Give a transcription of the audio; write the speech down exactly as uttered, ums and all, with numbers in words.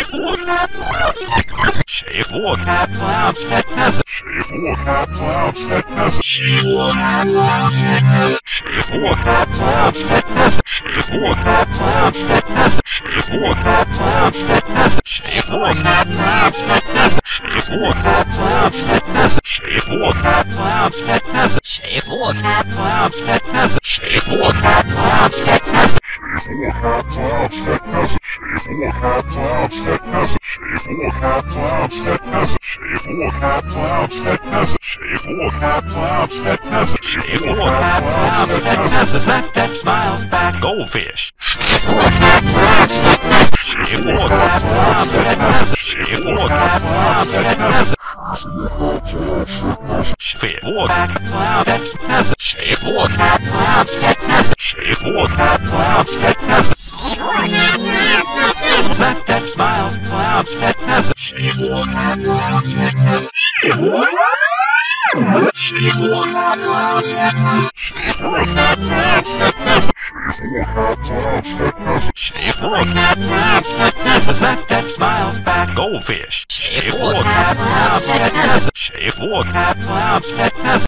Kyoobur Company. Kyoobur Company. Kyoobur Company. Kyoobur Company. Kyoobur Company. Kyoobur Company. Kyoobur Company. Kyoobur Company. Kyoobur Company. Kyoobur Company. Kyoobur Company. Kyoobur Company. Smack that smiles back. Goldfish. Fit back that's massive. Shave one. Shave one. Smack that smiles clouds that massive. Shave one. Shave one. Shave one. Shave one. Smack that smiles back. Goldfish. Shave one. Shave one.